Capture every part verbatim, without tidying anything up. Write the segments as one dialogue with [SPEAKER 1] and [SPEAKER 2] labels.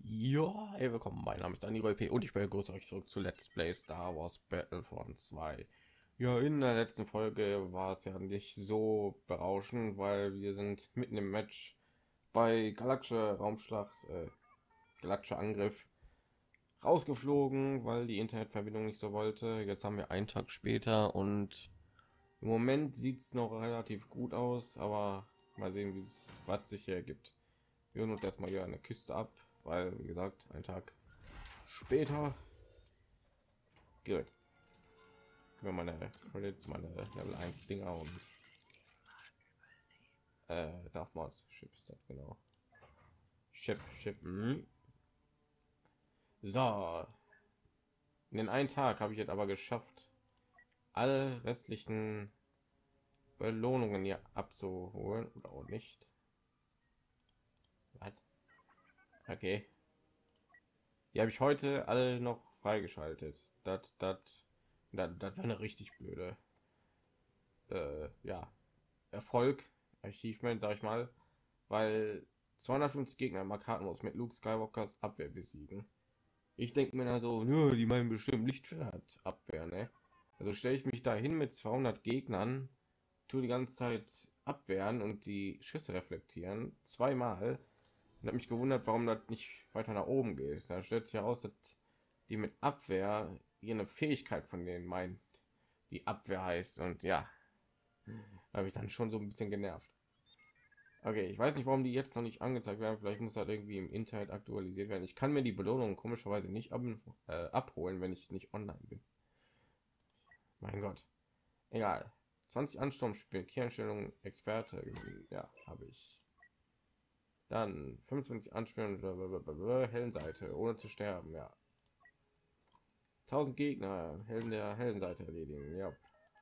[SPEAKER 1] Ja, hey, willkommen. Mein Name ist Dani P. und ich begrüße euch zurück zu Let's Play Star Wars Battlefront zwei. Ja, in der letzten Folge war es ja nicht so berauschend, weil wir sind mitten im Match bei Galaktische Raumschlacht, äh, Galaktischer Angriff rausgeflogen, weil die Internetverbindung nicht so wollte. Jetzt haben wir einen Tag später und im Moment sieht es noch relativ gut aus, aber mal sehen, wie es was sich hier ergibt. Wir hören uns erstmal hier eine Kiste ab, weil wie gesagt, ein Tag später. Gut. Über meine Credits, meine Level eins Dinger und äh, Darth Maul's Chip ist das genau. Chip, Chip. Hm. So, in den einen Tag habe ich jetzt aber geschafft, alle restlichen Belohnungen hier abzuholen oder auch nicht. Was? Okay, die habe ich heute alle noch freigeschaltet. Das, das, das, das war eine richtig blöde, äh, ja, Erfolg, Achievement, sag ich mal, weil zweihundertfünfzig Gegner im Arcade-Modus mit Luke Skywalkers Abwehr besiegen. Ich denke mir da so, nö, die meinen bestimmt Lichtschwert Abwehr, ne? Also stelle ich mich da hin mit zweihundert Gegnern, tue die ganze Zeit abwehren und die Schüsse reflektieren, zweimal. Und habe mich gewundert, warum das nicht weiter nach oben geht. Da stellt sich heraus, dass die mit Abwehr hier eine Fähigkeit von denen meint, die Abwehr heißt. Und ja, habe ich dann schon so ein bisschen genervt. Okay, ich weiß nicht, warum die jetzt noch nicht angezeigt werden. Vielleicht muss das irgendwie im Internet aktualisiert werden. Ich kann mir die Belohnung komischerweise nicht ab, äh, abholen, wenn ich nicht online bin. Mein Gott. Egal. zwanzig Ansturmspiel, Kernstellung, Experte. Ja, habe ich. Dann fünfundzwanzig Anspielungen, Heldenseite, ohne zu sterben. Ja. tausend Gegner, Helden der Heldenseite erledigen. Ja.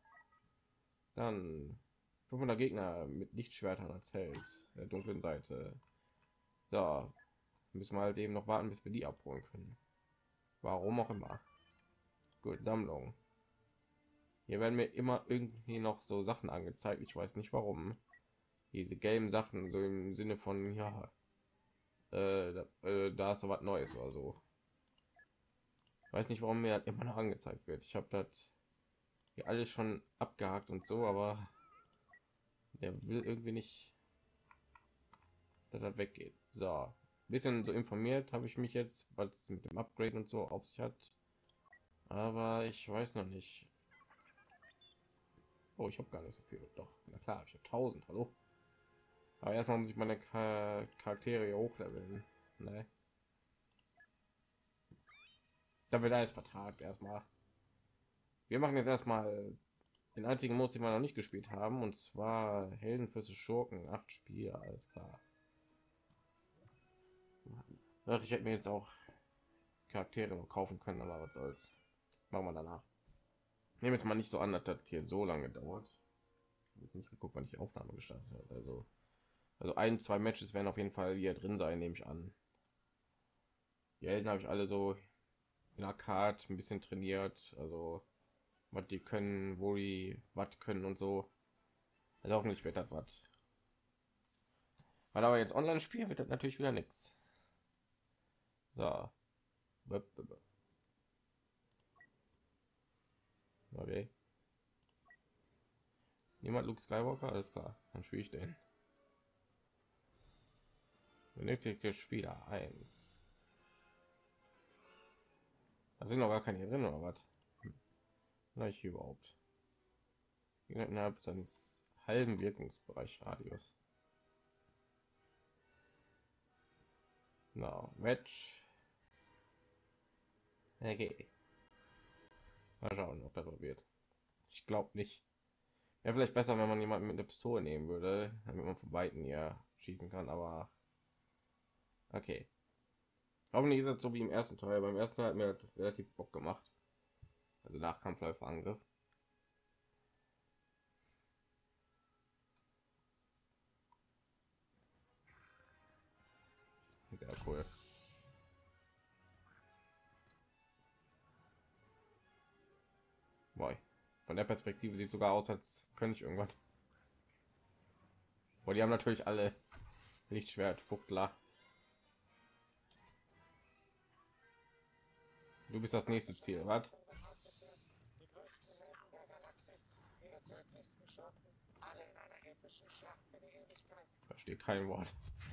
[SPEAKER 1] Dann fünfhundert Gegner mit Lichtschwertern als Held der dunklen Seite. So, müssen wir halt eben noch warten, bis wir die abholen können. Warum auch immer. Gut, Sammlung. Hier werden mir immer irgendwie noch so Sachen angezeigt. Ich weiß nicht warum. Diese gelben Sachen, so im Sinne von, ja, äh, da, äh, da ist so was Neues oder so. Ich weiß nicht, warum mir das immer noch angezeigt wird. Ich habe das hier alles schon abgehakt und so, aber der will irgendwie nicht, dass das weggeht. So, bisschen so informiert habe ich mich jetzt, was mit dem Upgrade und so auf sich hat. Aber ich weiß noch nicht. Oh, ich habe gar nicht so viel. Doch, na klar, ich habe tausend. Hallo. Aber erstmal muss ich meine Char Charaktere hier hochleveln. Ne? Da wird alles vertagt erstmal. Wir machen jetzt erstmal den einzigen Modus, den wir noch nicht gespielt haben, und zwar Helden fürs Schurken. Acht Spiele, alles klar. Ach, ich hätte mir jetzt auch Charaktere noch kaufen können, aber was soll's. Machen wir danach. Nehmen jetzt mal nicht so an, dass das hier so lange dauert. Ich habe jetzt nicht geguckt, wann ich Aufnahme gestartet habe. Also, also ein, zwei Matches werden auf jeden Fall hier drin sein, nehme ich an. Die Helden habe ich alle so in der Karte ein bisschen trainiert, also was die können, wo die was können und so. Also hoffentlich wird das was. Weil aber jetzt online spielen wird das natürlich wieder nichts. So. Okay. Niemand Luke Skywalker, alles klar. Dann spiele ich den. Benötigte Spieler eins. Da sind noch gar keine hier drin oder was? Na, ich überhaupt. Innerhalb seines halben Wirkungsbereich Radius. Na, Match. Okay. Mal schauen, ob das wird. Ich glaube nicht. Wäre vielleicht besser, wenn man jemanden mit einer Pistole nehmen würde, damit man von Weitem hier schießen kann, aber okay. Hoffentlich ist das so wie im ersten Teil. Beim ersten Teil hat mir das relativ Bock gemacht. Also Nachkampfläuferangriff. Sehr cool. Boy. Von der Perspektive sieht sogar aus, als könnte ich irgendwas. Boah, die haben natürlich alle Lichtschwert, Fuchtler. du bist das nächste Ziel, was? Verstehe kein Wort.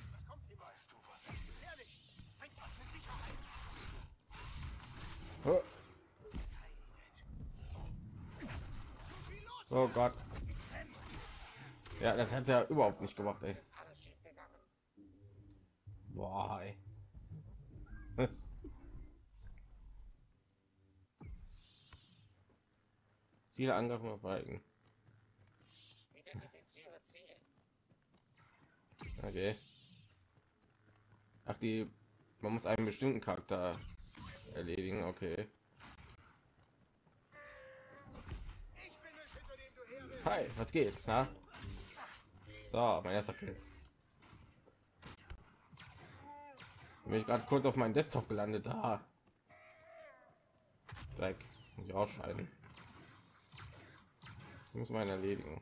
[SPEAKER 1] Oh, oh Gott. Ja, das hat er überhaupt nicht gemacht, ey. Boah, ey. Ziele angreifen auf Balken. Okay. Ach, die, man muss einen bestimmten Charakter erledigen, okay. Hi, was geht? Na? So, mein erster Kill. Bin ich gerade kurz auf meinen Desktop gelandet, da. Dreck, muss ich rausschneiden. Ich muss meinen erledigen.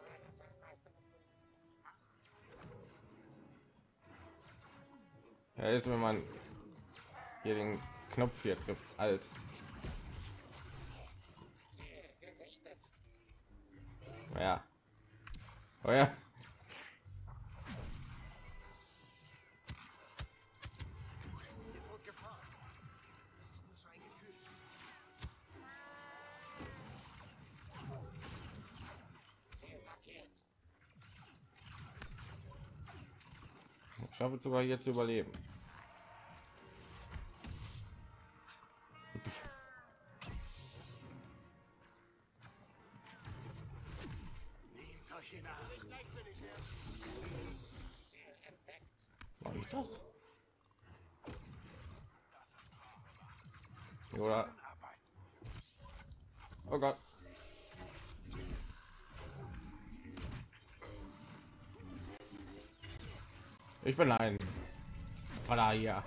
[SPEAKER 1] Ja, jetzt wenn man hier den Knopf hier trifft, alt. Ja. Oh ja. Ich schaffe sogar hier zu überleben. Mach ich das? Oder? Oh Gott. Ich bin ein Vater hier.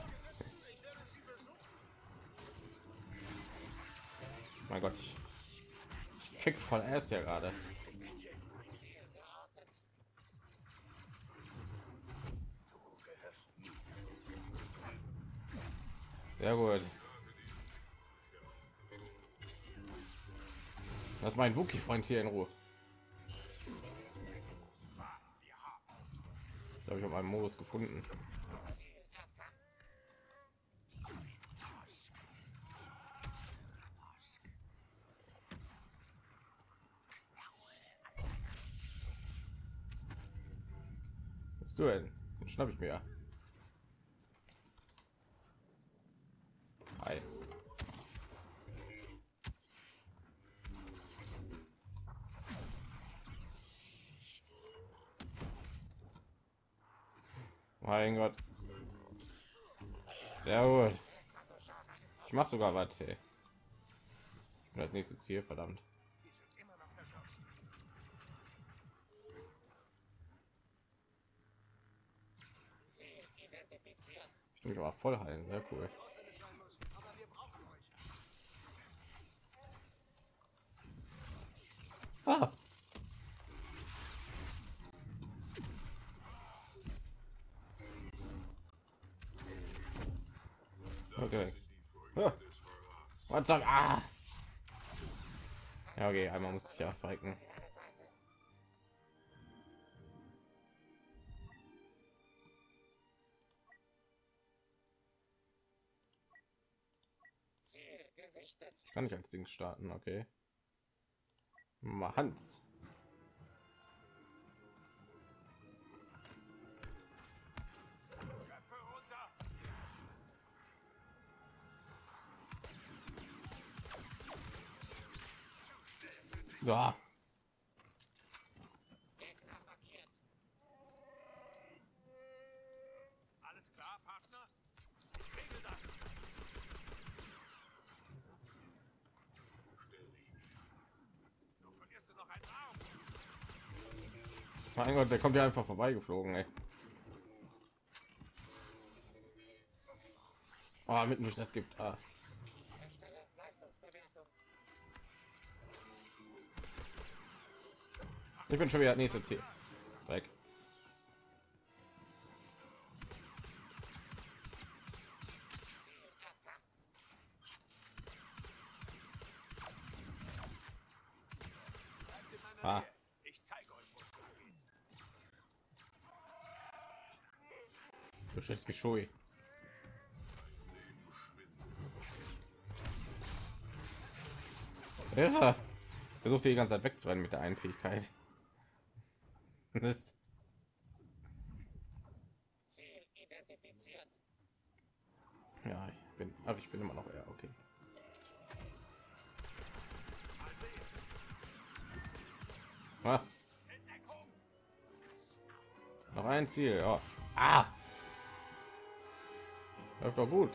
[SPEAKER 1] Mein Gott, ich, ich kick voll erst ja gerade. Sehr gut. Das ist mein Wookie-Freund hier in Ruhe. Da habe ich auf einem Modus gefunden. Was du denn? Den schnapp ich mir. Hi. Mein Gott. Sehr gut. Ich mach sogar was. Hey. Das nächste Ziel, verdammt. Ich mich aber voll heilen, sehr cool. Ah. Okay. Ah. Was soll? Ah. Ja, okay, einmal muss ich ja fighten. Kann ich als Ding starten, okay. Mal Hans. Ja.
[SPEAKER 2] Alles klar, Partner? Ich regel das. So verlierst du noch einen Arm.
[SPEAKER 1] Mein Gott, der kommt ja einfach vorbeigeflogen, ey. Oh, mitten durch das gibt. Ah. Ich bin schon wieder nächste Ziel. Weg. Du schützt mich, Shui. Ja, versucht die ganze Zeit wegzurennen mit der einen Fähigkeit. Das,
[SPEAKER 3] Ziel identifiziert.
[SPEAKER 1] ja, ich bin, aber ich bin immer noch eher okay. Ah, noch ein Ziel. Ja. Ah, läuft doch gut.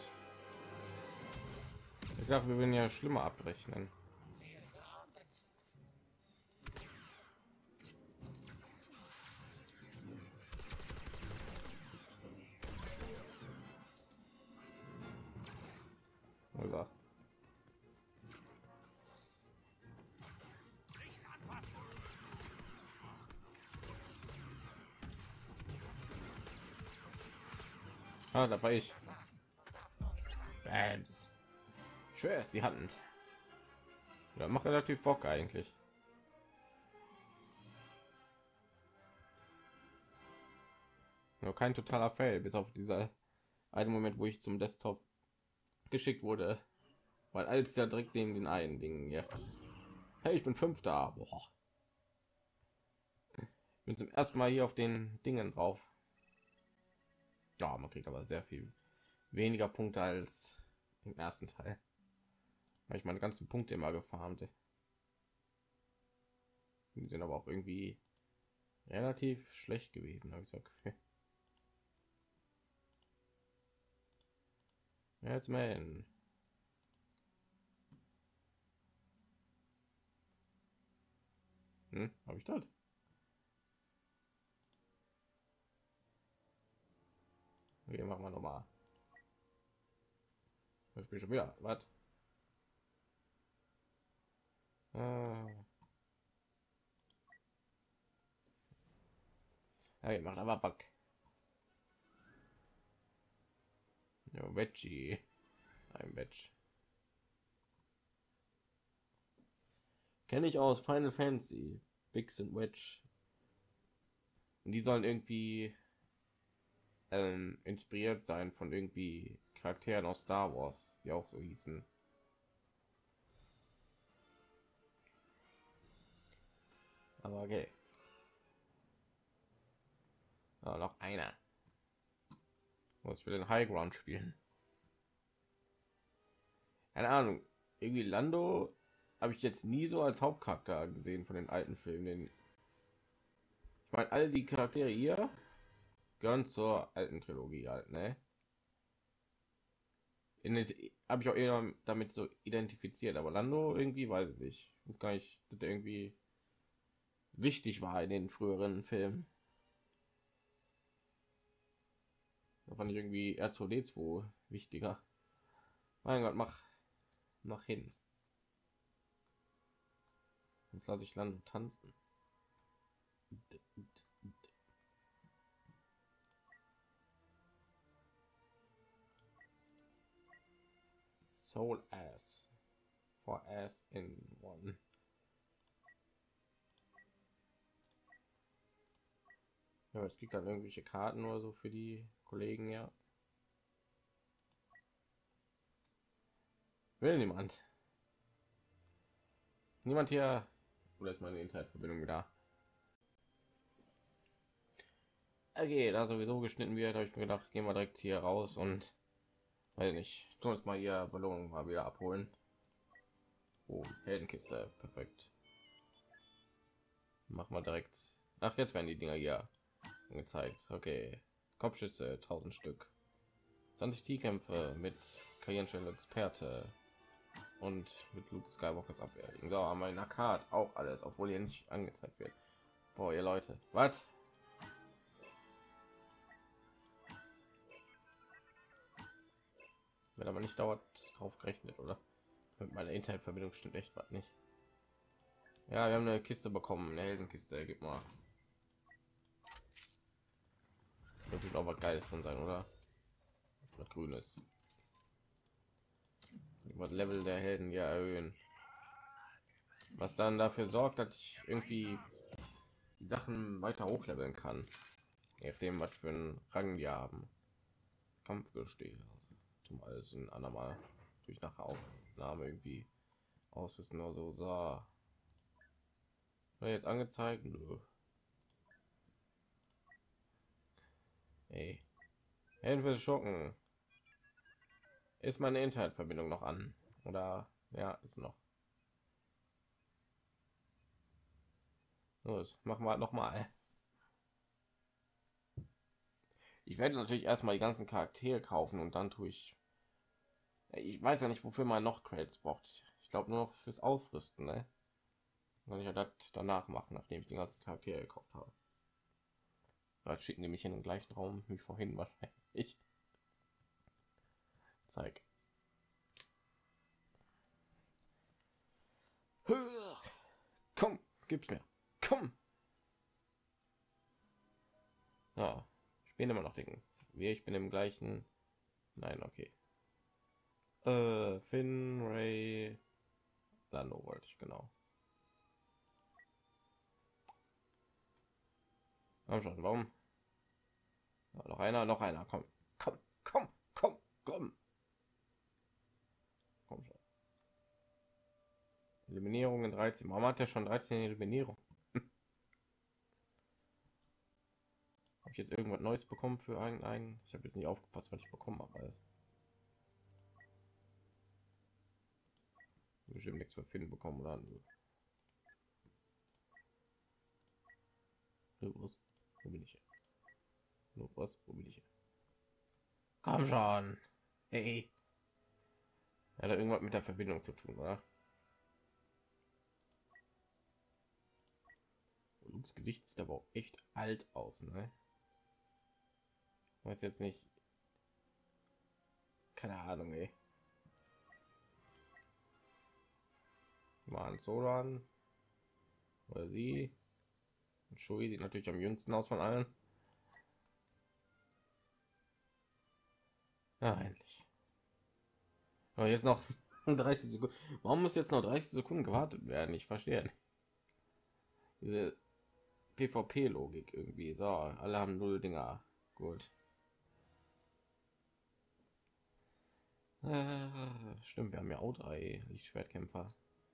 [SPEAKER 1] Ich dachte, wir werden ja schlimmer abrechnen.
[SPEAKER 3] Ziel geortet.
[SPEAKER 1] Oder? Ah, da war ich. Bams. Schwer ist die Hand. Ja, macht relativ Bock eigentlich. Nur kein totaler Fail, bis auf dieser einen Moment, wo ich zum Desktop geschickt wurde, weil alles ja direkt neben den einen Dingen hier. Hey, ich bin Fünfter. Boah. Ich bin zum ersten Mal hier auf den Dingen drauf. Ja, man kriegt aber sehr viel weniger Punkte als im ersten Teil, weil ich meine ganzen Punkte immer gefarmt. Die sind aber auch irgendwie relativ schlecht gewesen, habe ich so Gefühl. Ja, jetzt mal hin. Hm, habe ich das? Okay, machen wir noch mal. Ich bin schon wieder. Was? Ah. Ja, macht aber Back. Ja, Veggie. Ein Veg. Kenne ich aus Final Fantasy. Bix und Wedge. Und die sollen irgendwie ähm, inspiriert sein von irgendwie Charakteren aus Star Wars, die auch so hießen. Aber okay. Ah, noch einer. Muss für den High Ground spielen. Keine Ahnung. Irgendwie Lando habe ich jetzt nie so als Hauptcharakter gesehen von den alten Filmen. Den ich meine, all die Charaktere hier gehören zur alten Trilogie halt, ne? In den habe ich auch eher damit so identifiziert, aber Lando irgendwie weiß ich nicht. Ich weiß gar nicht, dass der irgendwie wichtig war in den früheren Filmen. Da fand ich irgendwie R zwei D zwei wichtiger. Mein Gott, mach, mach hin. Jetzt lasse ich Lando tanzen. Soul Ass. For Ass in One. Ja, es kriegt dann irgendwelche Karten oder so für die Kollegen, ja. Will niemand. Niemand hier. Oder ist meine Internetverbindung wieder? Okay, da sowieso geschnitten wird, habe ich mir gedacht, gehen wir direkt hier raus und weiß nicht, tun uns mal hier Belohnung mal wieder abholen. Oh, Heldenkiste, perfekt. Machen wir direkt. Ach, jetzt werden die Dinger hier angezeigt. Okay, Kopfschütze, tausend Stück. zwanzig T-Kämpfe mit Karrierenstelle Experte und mit Luke Skywalkers abwehrlichen. So, haben wir in der Karte auch alles, obwohl hier nicht angezeigt wird. Boah, ihr Leute, was? Wird aber nicht dauert drauf gerechnet, oder? Mit meiner Internetverbindung stimmt echt was nicht. Ja, wir haben eine Kiste bekommen, eine Heldenkiste, gib mal. Das wird auch was Geiles drin sein, oder? Was Grünes. Was Level der Helden ja erhöhen. Was dann dafür sorgt, dass ich irgendwie die Sachen weiter hochleveln kann. Je nachdem, was für einen Rang die haben. Kampfgesteh. Zum alles ein andermal durch nach Aufnahme irgendwie ausrüsten oder so. So. War jetzt angezeigt? Nö. Hey. Hilfe schocken. Ist meine Internetverbindung noch an? Oder ja, ist noch. Los, machen wir noch mal. Ich werde natürlich erstmal die ganzen Charaktere kaufen und dann tue ich. Ich weiß ja nicht, wofür man noch Credits braucht. Ich glaube nur noch fürs Aufrüsten, ne? Kann ich ja das danach machen, nachdem ich den ganzen Charaktere gekauft habe. Vielleicht schicken die mich in den gleichen Raum wie vorhin wahrscheinlich. Zeig. Komm, gib's mir. Komm. Ja, ich bin immer noch Dings. Wie ich bin im gleichen. Nein, okay. Äh, Finn, Ray, Lando wollte ich genau. Komm schon, warum? Ja, noch einer, noch einer. Komm, komm, komm, komm, komm. Komm schon. Eliminierung in dreizehn. Warum hat er schon dreizehn Eliminierung? Habe ich jetzt irgendwas Neues bekommen für einen? Ich habe jetzt nicht aufgepasst, was ich bekommen habe. Alles. Bestimmt nichts für Finn bekommen oder was? Wo bin ich? Nur was? Wo bin ich? Komm schon. Hey. Hat er irgendwas mit der Verbindung zu tun, oder? Lukes Gesicht sieht aber auch echt alt aus, ne? Weiß jetzt nicht. Keine Ahnung, ey. Mal an Soran. Oder sie. Und Shui sieht natürlich am jüngsten aus von allen. Ja, endlich. Aber jetzt noch dreißig Sekunden. Warum muss jetzt noch dreißig Sekunden gewartet werden? Ich verstehe nicht. Diese PvP-Logik irgendwie. So, alle haben null Dinger. Gut. Äh, stimmt, wir haben ja auch drei Lichtschwertkämpfer.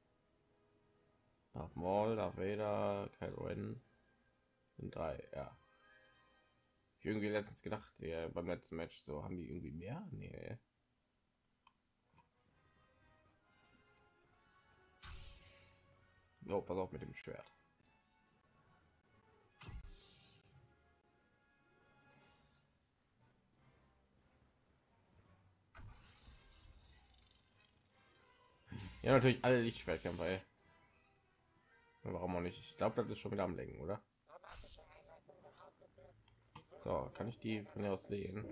[SPEAKER 1] Darth Maul, Darth Vader, Kylo Ren. Sind drei, ja. Ich irgendwie letztens gedacht, ja, beim letzten Match so haben die irgendwie mehr. Nee. Oh, pass auf mit dem Schwert. Ja, natürlich alle Lichtschwertkämpfer, ey. Warum auch nicht? Ich glaube, das ist schon wieder am Lenken, oder? So, kann ich die von hier aus sehen?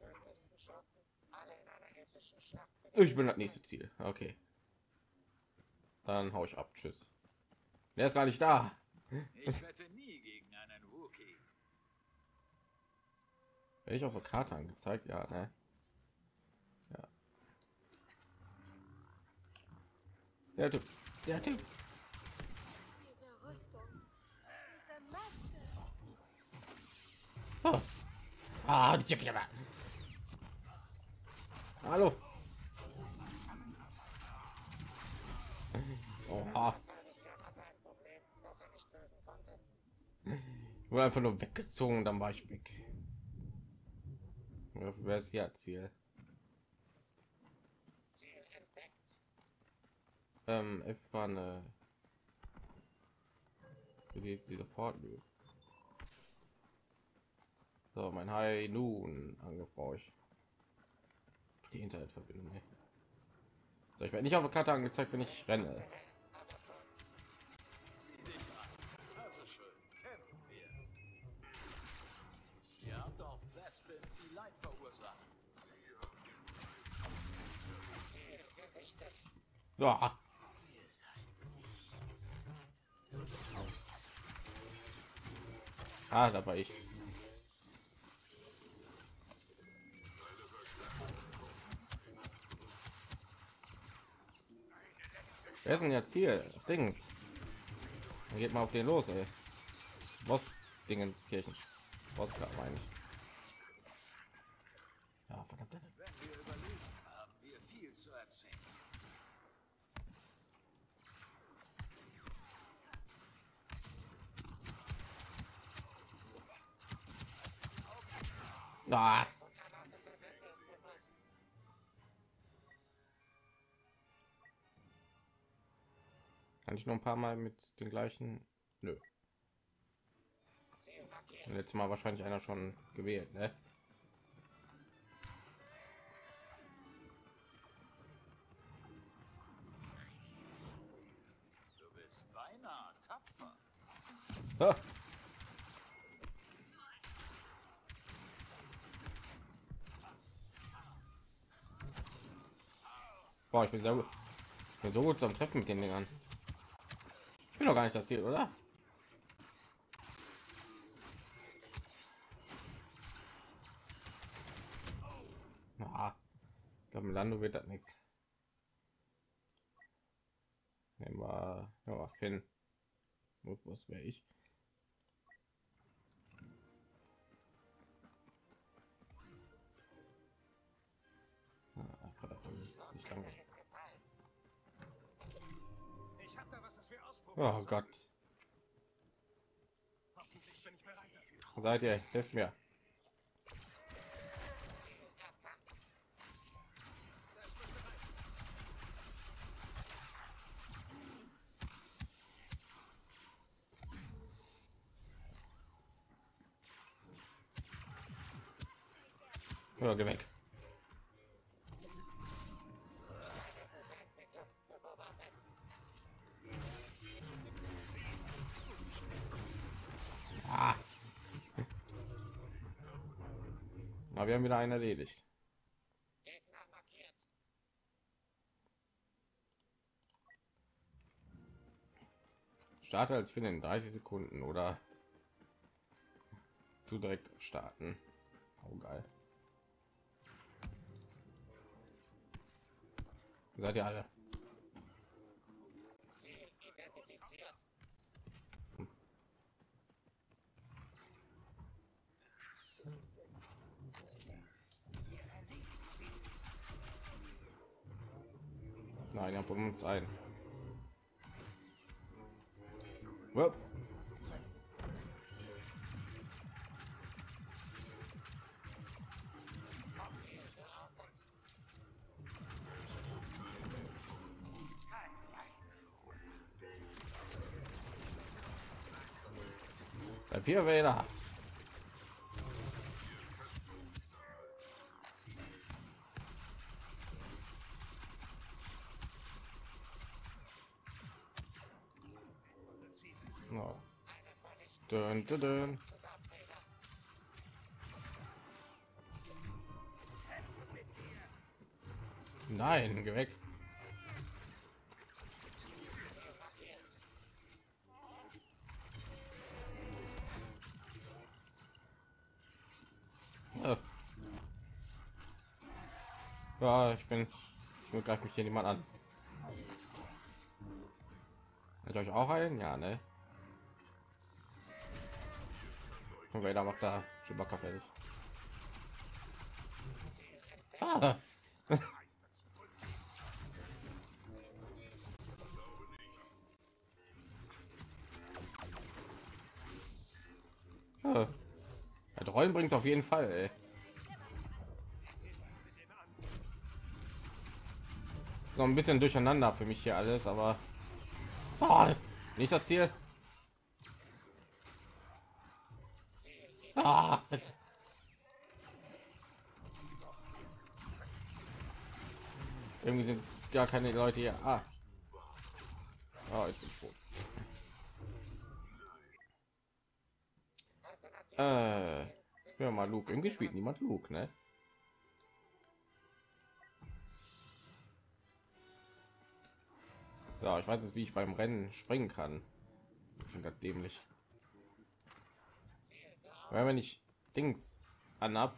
[SPEAKER 1] Ich bin das nächste Ziel. Okay. Dann hau ich ab. Tschüss. Der ist gar nicht da.
[SPEAKER 2] Ich wette nie gegen einen Wookie.
[SPEAKER 1] Werde ich auf der Karte angezeigt? Ja, ne? Ja. Der Typ. Der Typ.
[SPEAKER 4] Diese Rüstung, diese Maske.
[SPEAKER 1] Oh. Ah, die Chicken. Hallo. Oha. Ich wurde einfach nur weggezogen, dann war ich weg. Wer ist hier Ziel?
[SPEAKER 3] Ziel entdeckt.
[SPEAKER 1] Ähm, F war eine. So geht sie sofort. So, mein High nun angefragt. Die Internetverbindung. Ne? So, ich werde nicht auf der Karte angezeigt, wenn ich renne.
[SPEAKER 2] Also schön, kämpfen wir. Ihr habt auf Bespin viel Leid verursacht.
[SPEAKER 3] Ziel gesichtet.
[SPEAKER 1] Ja. Ah, da war ich. Wer ist denn jetzt hier? Dings. Dann geht mal auf den los, ey. Boss Dingenskirchen. Boss meine ich. Ja. verdammt.
[SPEAKER 2] Wenn wir überleben, haben wir viel zu erzählen.
[SPEAKER 1] Ah. Kann ich noch ein paar Mal mit den gleichen? Nö.
[SPEAKER 3] Ziel markiert.
[SPEAKER 1] Letztes Mal wahrscheinlich einer schon gewählt, ne?
[SPEAKER 2] Du bist beinahe tapfer.
[SPEAKER 1] Ah. Boah, ich bin sehr gut. Ich bin so gut zum Treffen mit den Dingern. Ich bin doch gar nicht das Ziel, oder? Ah, ich glaube, Lando wird das nichts. Nehmen wir, ja, Finn. Wo- Was wäre ich? Ah, verdammt, nicht lange.
[SPEAKER 3] Ist gefallen.
[SPEAKER 5] Ich hab da was, das wir ausprobieren.
[SPEAKER 1] Oh Gott,
[SPEAKER 5] Hoffentlich bin ich bereit dafür.
[SPEAKER 1] wo seid ihr? Hilft mir.
[SPEAKER 3] Ziel erkannt.
[SPEAKER 5] Das müsste reichen.
[SPEAKER 1] Ja, geh weg. Ah. Aber wir haben wieder einen erledigt.
[SPEAKER 3] Gegner markiert.
[SPEAKER 1] Starte als Finn in dreißig Sekunden oder du direkt starten. Oh, geil. Seid ihr alle?
[SPEAKER 3] Ziel identifiziert.
[SPEAKER 1] Nein, ja, von uns ein. Wupp.
[SPEAKER 3] Ziel geroutet.
[SPEAKER 1] Papierwähler. No.
[SPEAKER 3] Eine Vernichtung.
[SPEAKER 1] Dun, dun, dun.
[SPEAKER 3] Zusammenfehler.
[SPEAKER 1] Nein, geh weg.
[SPEAKER 3] Ziel markiert.
[SPEAKER 1] Ja, ja ich bin. Ich greife mich hier niemand an. Hat euch auch ein? Ja, ne? Und wer da macht da Chewbacca fertig. Ah. Ja. Ja, Rollen bringt auf jeden Fall, ey. So ein bisschen durcheinander für mich hier alles, aber oh, nicht das Ziel. Ah. Irgendwie sind gar keine Leute hier. Ah. Oh, ich bin tot. Äh, ja, mal Luke. Irgendwie spielt niemand Luke, ne? Ja, ich weiß jetzt, wie ich beim Rennen springen kann. Ich finde das dämlich. Weil wenn ich Dings anhab,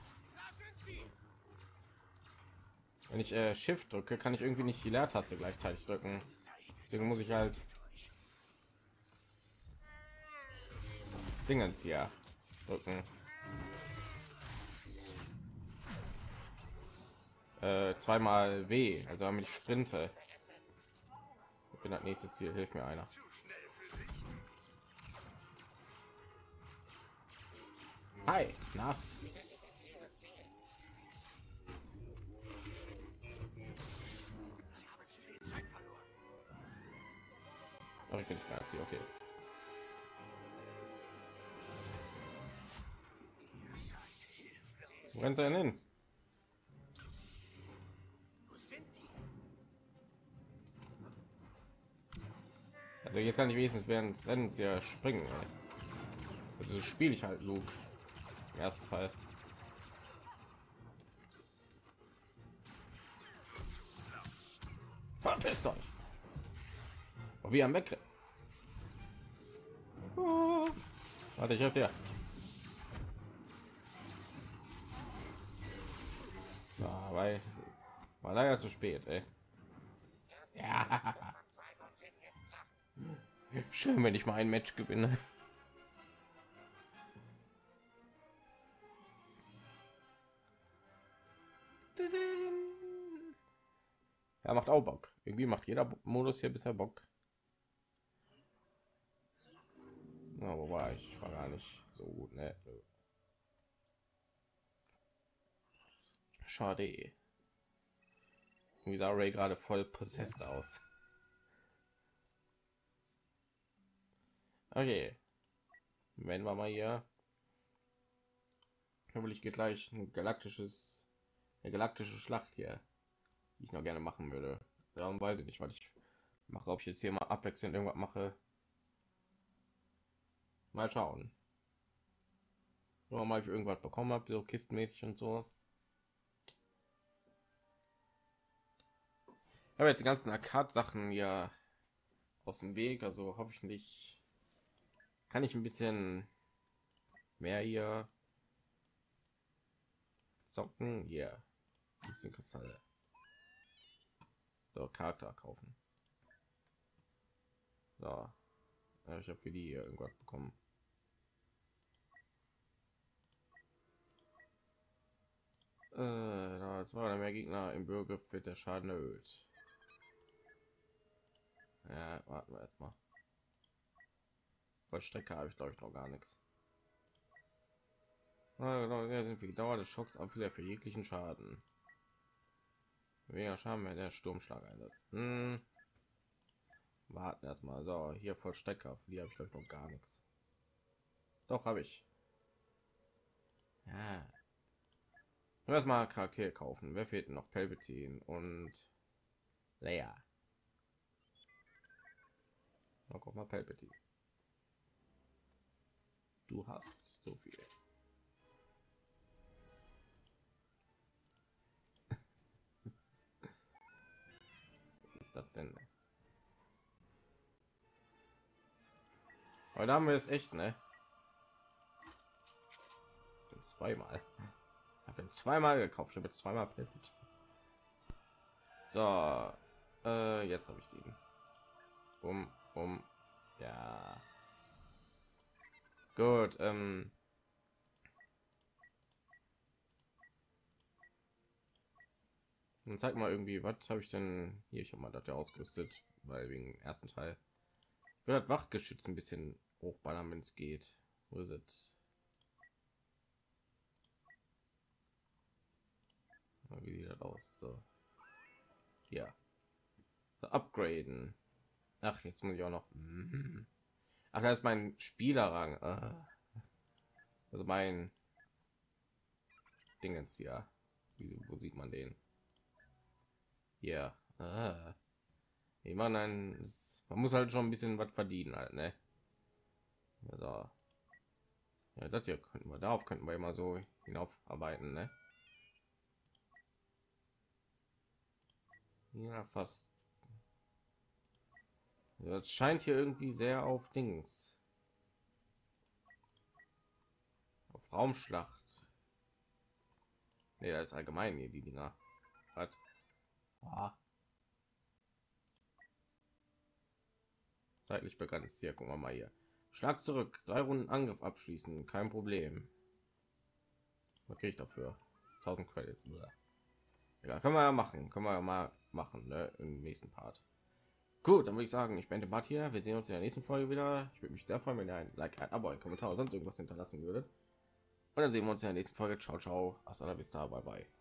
[SPEAKER 1] wenn ich äh, Shift drücke, kann ich irgendwie nicht die Leertaste gleichzeitig drücken. Deswegen muss ich halt Dingens hier drücken. äh, zweimal W, also damit ich sprinte. Ich bin das nächste Ziel, hilft mir einer. Hi, na? Aber ich bin nicht mehr als sie, okay. Wo rennt er denn hin? Also jetzt kann ich wenigstens während des Rennens ja springen. Ey. Also spiele ich halt Luke im ersten Teil. Verpisst euch! Oh, wie am Weg. Oh. Warte, ich helfe dir. So, weil war leider zu spät, ey. Ja. Schön, wenn ich mal ein Match gewinne. Ja, macht auch Bock. Irgendwie macht jeder Modus hier bisher Bock. Na, wo war ich? Ich war gar nicht so gut, ne? Schade. Wie sah Ray gerade voll possessed aus? Okay. Wenn wir mal hier. Hoffentlich geht gleich ein galaktisches, eine galaktische Schlacht hier, die ich noch gerne machen würde. Darum weiß ich nicht, was ich mache, ob ich jetzt hier mal abwechselnd irgendwas mache. Mal schauen. Nur mal, ich irgendwas bekommen habe, so kistenmäßig und so. Ich habe jetzt die ganzen Arcade-Sachen ja aus dem Weg, also hoffentlich kann ich ein bisschen mehr hier zocken. Ja, yeah. fünfzehn Kristalle. So, Charakter kaufen. So, ja, ich habe für die hier irgendwas bekommen. Äh, da zwei oder mehr Gegner im Bürger wird der Schaden erhöht. Ja, warten wir erstmal. Vollstrecke habe ich glaube ich noch gar nichts. Ja, sind für die Dauer des Schocks auch wieder für jeglichen Schaden. Weniger Schaden, wenn der Sturmschlag einsetzt. Hm. Warten erstmal. So, hier Vollstrecker, für die habe ich glaube ich noch gar nichts. Doch habe ich. Ja. Erstmal Charakter kaufen. Wer fehlt denn noch? Palpatine und Leia. Na, guck mal, Palpatine. Du hast so viel. Was ist das denn? Heute haben wir es echt, ne? Zweimal. Ich habe zweimal gekauft. Ich habe zweimal Palpatine. So, äh, jetzt habe ich den. Um, um, ja. Gut, ähm. Dann zeig mal irgendwie, was habe ich denn hier? Ich habe mal das ja ausgerüstet, weil wegen dem ersten Teil. Ich will das Wachgeschütz ein bisschen hochballern, wenn es geht. Wo ist es? Wie sieht das aus? So. Ja. So, upgraden. Ach, jetzt muss ich auch noch. Ach, das ist mein Spielerrang. Also mein Ding jetzt ja. Wieso, wo sieht man den? Ja. Ah. Ich meine, ein, man muss halt schon ein bisschen was verdienen, halt, ne? Also, ja, das hier könnten wir, darauf könnten wir immer so hinaufarbeiten, ne? Ja, fast. Ja, das scheint hier irgendwie sehr auf Dings. Auf Raumschlacht. Nee, das ist allgemein hier die Dinger. Was? Ah. Zeitlich begrenzt. Hier, gucken wir mal hier. Schlag zurück. Drei Runden Angriff abschließen. Kein Problem. Was kriege ich dafür? tausend Credits. Ja, können wir ja machen, können wir ja mal machen, ne? Im nächsten Part. Gut, dann würde ich sagen, ich bin der Bart hier. Wir sehen uns in der nächsten Folge wieder. Ich würde mich sehr freuen, wenn ihr ein Like, ein Abo, ein Kommentar oder sonst irgendwas hinterlassen würdet. Und dann sehen wir uns in der nächsten Folge. Ciao, ciao. Hasta la vista. Bye, bye.